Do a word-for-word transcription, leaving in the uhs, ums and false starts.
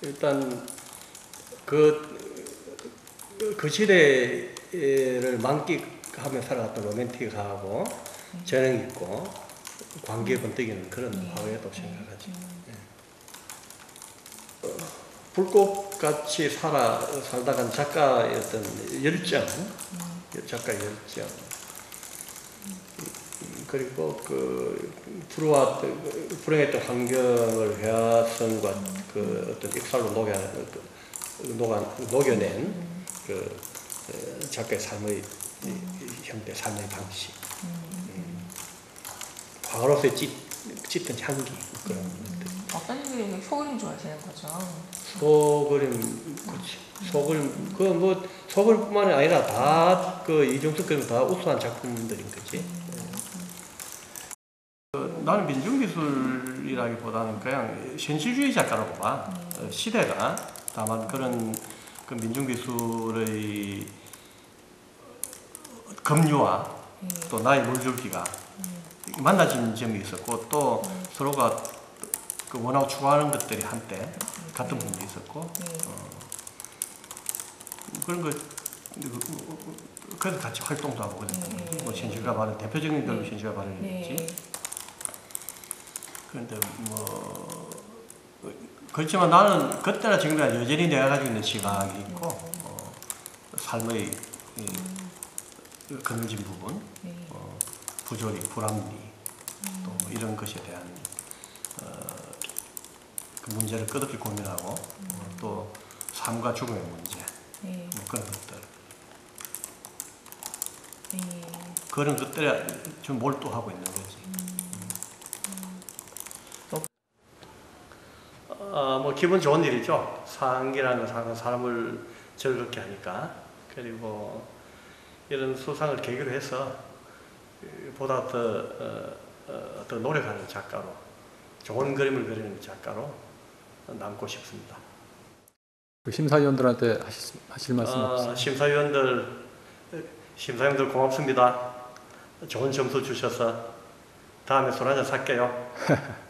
일단 그, 그 시대를 만끽하며 살아갔던 로맨틱하고 음. 재능 있고 관계에 번뜩이는 그런 음. 화가라고 생각하지. 음. 네. 어, 불꽃같이 살아, 살다간 작가의 어떤 열정, 음. 작가의 열정, 그리고 그 불우와 불행했던 환경을 회화성과 음. 그 어떤 익살로 녹여, 녹아, 녹여낸 음. 그 작가의 삶의 음. 형태, 삶의 방식, 음. 음. 화가로서의 짙, 짙은 향기 그런 음. 것들. 박사님이 소그림 좋아하시는 거죠? 소그림, 그렇지. 소그림, 그 뭐 소그림뿐만이 아니라 다 그 이중섭 그림 다 우수한 작품들인 거지. 음. 그, 나는 민중미술이라기보다는 그냥 현실주의 작가라고 봐. 음. 시대가 다만 그런 그 민중미술의 급류와 음. 또 나의 물줄기가 음. 만나진 점이 있었고 또 음. 서로가 그 원하고 추구하는 것들이 한때 음. 같은 부분도 있었고 음. 어, 그런 거 그래서 같이 활동도 하고 그랬던 거지. 음. 뭐 현실과 바른 대표적인 건 음. 현실과 바른이겠지. 음. 그런데 뭐 그렇지만 나는 그때나 지금이나 여전히 내가 가지고 있는 시각이 있고 음. 어, 삶의 음. 그늘진 부분, 음. 어, 부조리, 불합리 음. 또 뭐 이런 것에 대한 어, 그 문제를 끝없이 고민하고 음. 어, 또 삶과 죽음의 문제 음. 뭐 그런 것들 음. 그런 것들에 좀 몰두하고 있는 거지. 음. 어, 뭐 기분 좋은 일이죠. 상기라는 것은 사람을 즐겁게 하니까. 그리고 이런 수상을 계기로 해서 보다 더, 어, 어, 더 노력하는 작가로, 좋은 그림을 그리는 작가로 남고 싶습니다. 그 심사위원들한테 하실, 하실 말씀 어, 없으세요? 심사위원들, 심사위원들 고맙습니다. 좋은 점수 주셔서 다음에 술 한잔 살게요.